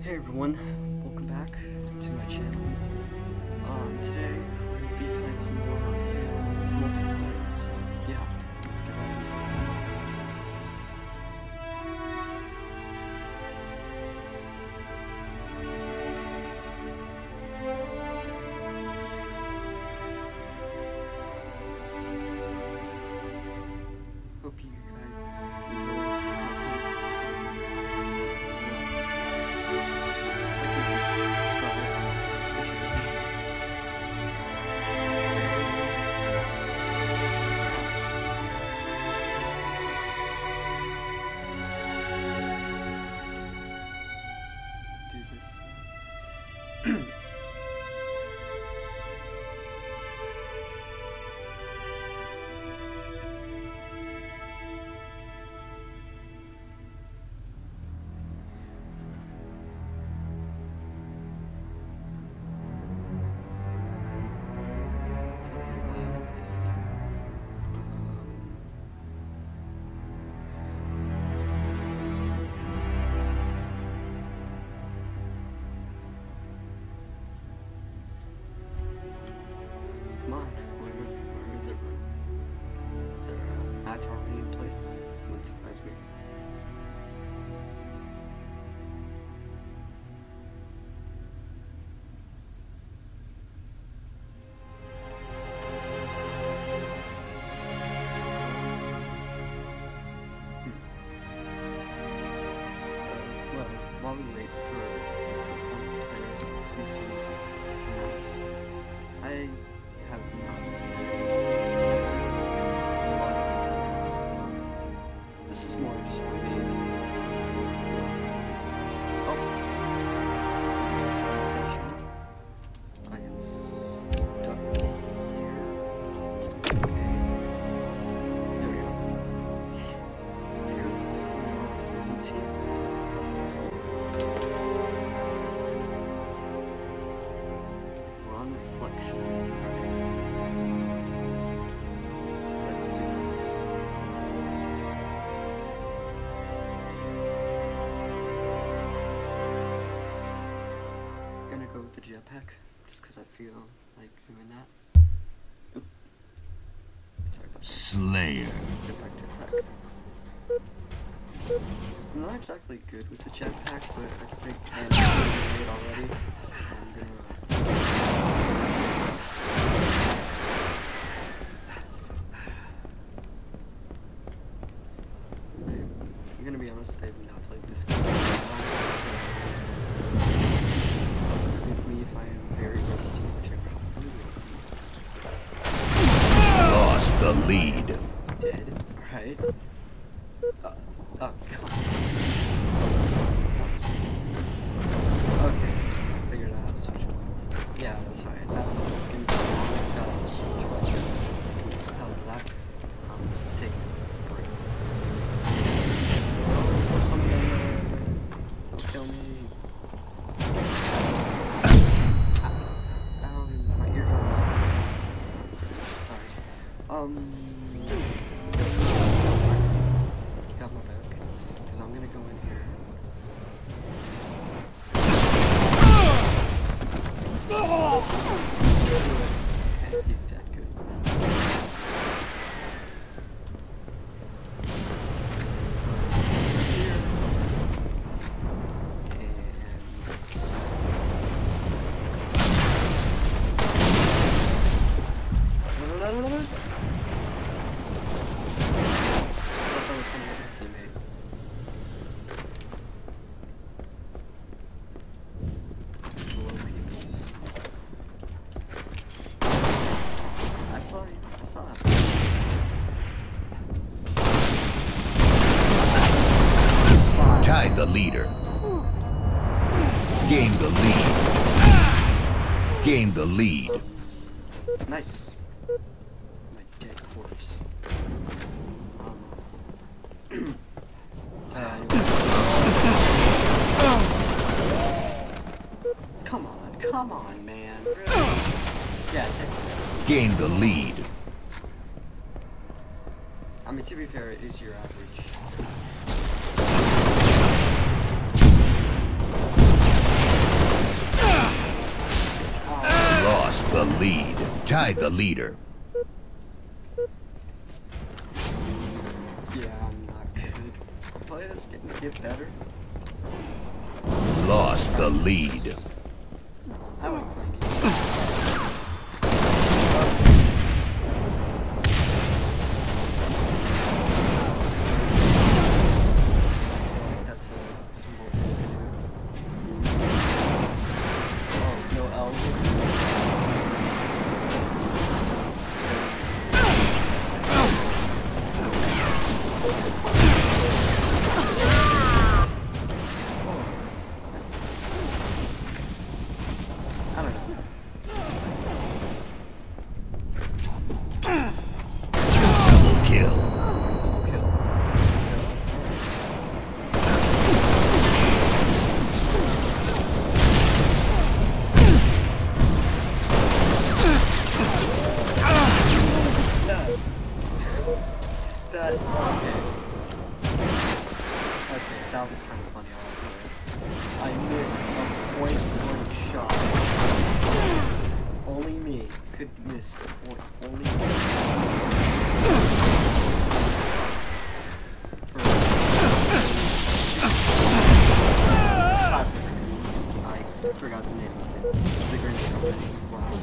Hey everyone, welcome back to my channel. Today we're going to be playing some more Halo multiplayer, so yeah, let's get right into it. Hope you guys enjoy the content. Come on, where is everyone? Is there a match already in place? Wouldn't surprise me. Well, while we wait for some players to see maps, I have not been to a lot of these maps, so this is more just for me because session. I am stuck here. Okay. There we go. Here's the whole team. That's always cool. We're on reflection. Let's do this. I'm gonna go with the jetpack, just because I feel like doing that. Oop. Sorry about that. Slayer. Jetpack. I'm not exactly good with the jetpack, but I think I'm doing it already. So I'm gonna... I'm gonna be honest, I have not played this game in a while, so forgive me if I am very rusty, which I probably will. Lost the lead. Dead, alright. Oh, come on. Okay, figured out how to switch weapons. Yeah, that's right. This game's got how to switch weapons. What the hell is that? Take a break. Don't kill me. Ow, my eardrums. Sorry. Got my back. Because I'm gonna go in here. And he's dead, good. Tied the leader. Gained the lead. Gained the lead. Nice. My dead corpse. Come on, man. Really? Yeah, take it. Gained the lead. I mean, to be fair, it is your average. Tied the leader. Yeah, I'm not good. Players can get better. Lost the lead. I like playing games. That's a simple thing to do. Oh, no L. I don't know. Double kill. Double kill. That, okay. Okay, that was kind of funny. I missed a point-blank shot. Only me could miss a point. Only me. I forgot the name of it. The Grinch Company. Wow.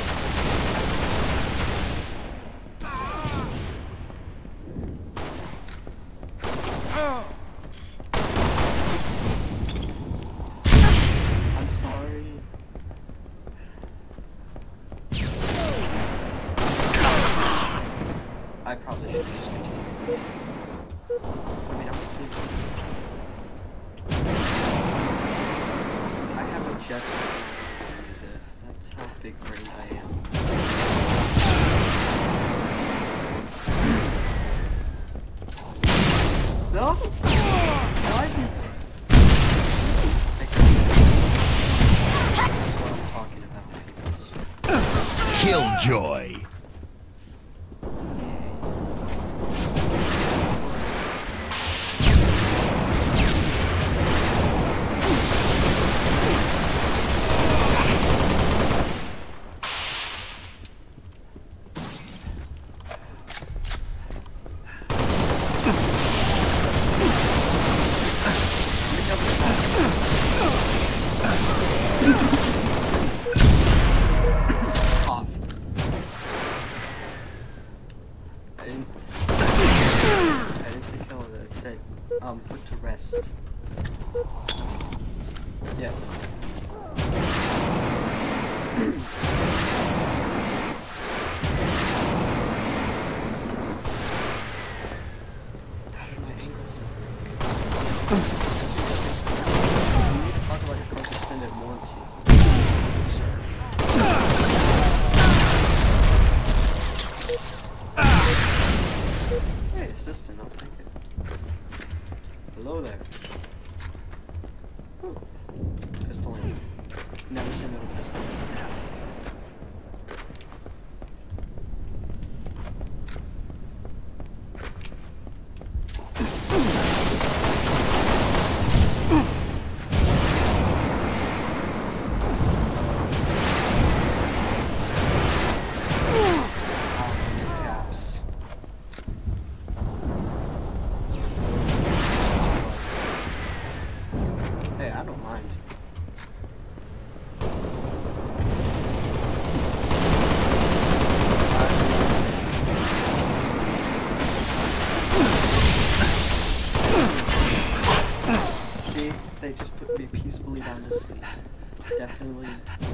I'm sorry. I probably should have just continued. I mean, I was thinking. I have a jet to use it. That's how big brained I am. No? Why do you... This is what I'm talking about. Killjoy. Put to rest. Yes. How did my ankles we need to talk about your car's extended warranty. Yes, sir. Hey, assistant, I'll take it. Hello there. Ooh. Pistol aim. Never seen a pistol aim. Hey, I don't mind. See, they just put me peacefully down to sleep. Definitely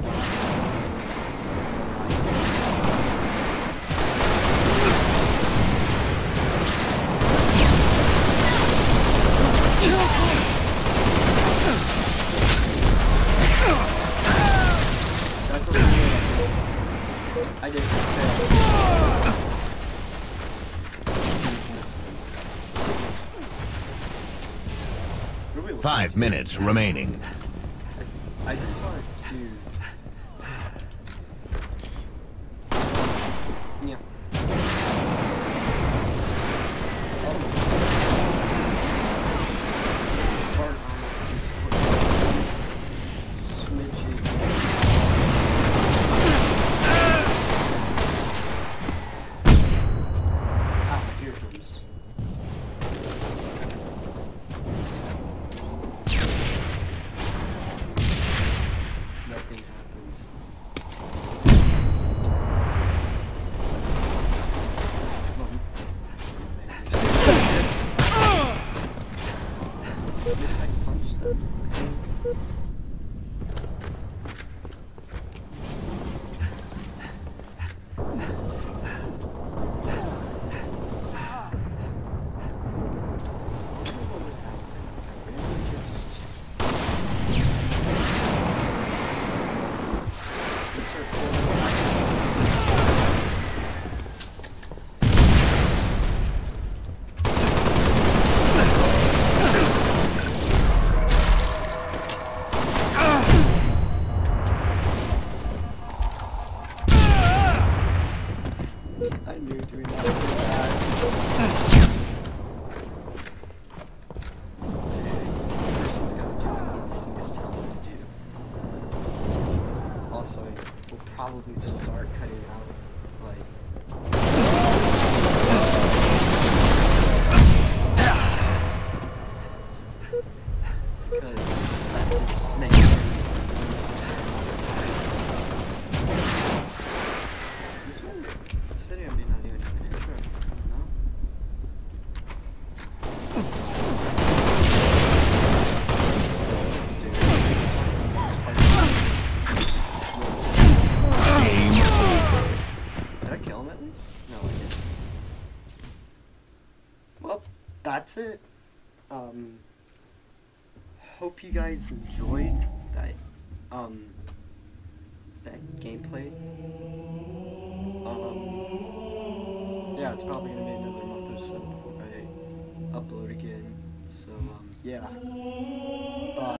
I did fail. 5 minutes remaining. I just saw a dude. Yeah. probably start cutting out, like... Because that just makes it unnecessary. This video may not even have an intro, I don't know. Game over. Did I kill him at least? No, I didn't. Well, that's it. Hope you guys enjoyed that, that gameplay. Yeah, it's probably gonna be another month or so before I upload again. So, yeah. Bye.